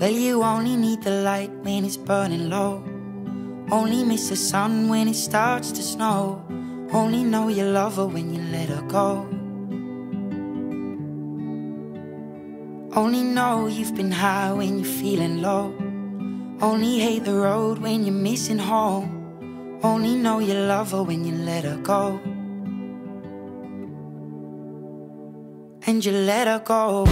Well, you only need the light when it's burning low. Only miss the sun when it starts to snow. Only know you love her when you let her go. Only know you've been high when you're feeling low. Only hate the road when you're missing home. Only know you love her when you let her go. And you let her go.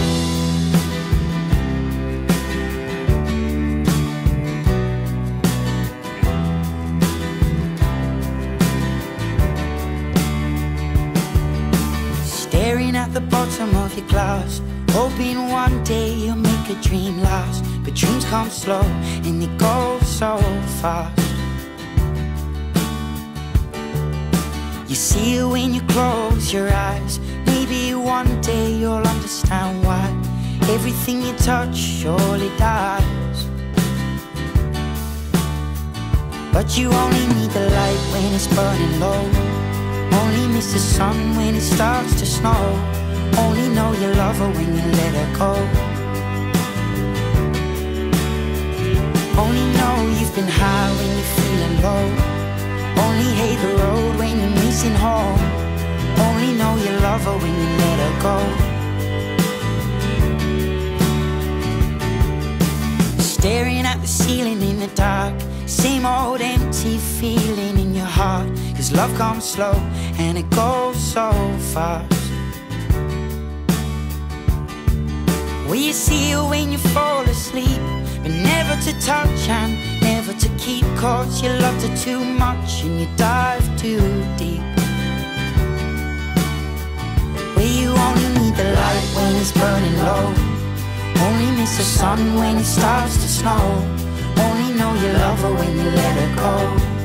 Staring at the bottom of your glass, hoping one day you'll make a dream last. But dreams come slow and they go so fast. You see it when you close your eyes. Maybe one day you'll understand why everything you touch surely dies. But you only need the light when it's burning low. Only miss the sun when it starts to snow. Only know you love her when you let her go. Only know you've been high when you're feeling low. Only hate the road when you're missing home. Only know you love her when you let her go. Staring at the ceiling in the dark, same old empty feeling in your heart. 'Cause love comes slow and it goes so fast. Well, you see her when you fall asleep, but never to touch and never to keep. 'Cause you loved her too much and you dive too deep. Well, you only need the light when it's burning low. Only miss the sun when it starts to snow. Only know you love her when you let her go.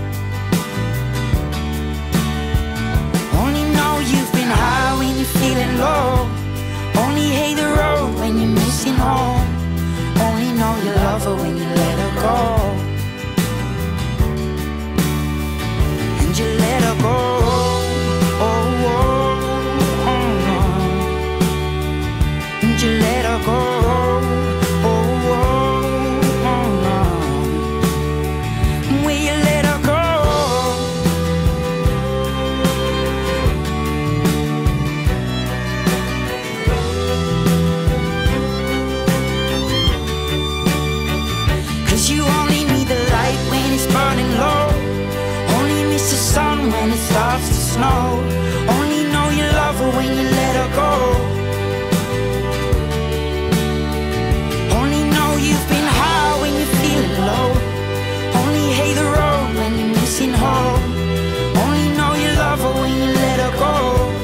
Only know you've been high when you're feeling low. Only hate the road when you're missing home. Only know you love her when you let her go. And you let her go. Oh, oh, oh, oh. And you let her go. When it starts to snow, only know you love her when you let her go. Only know you've been high when you're feeling low. Only hate the road when you're missing home. Only know you love her when you let her go.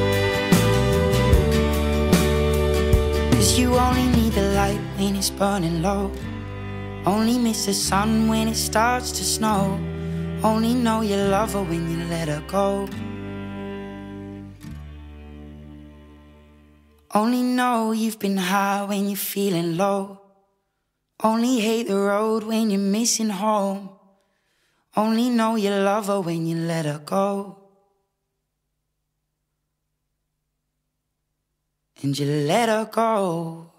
'Cause you only need the light when it's burning low. Only miss the sun when it starts to snow. Only know you love her when you let her go. Only know you've been high when you're feeling low. Only hate the road when you're missing home. Only know you love her when you let her go. And you let her go.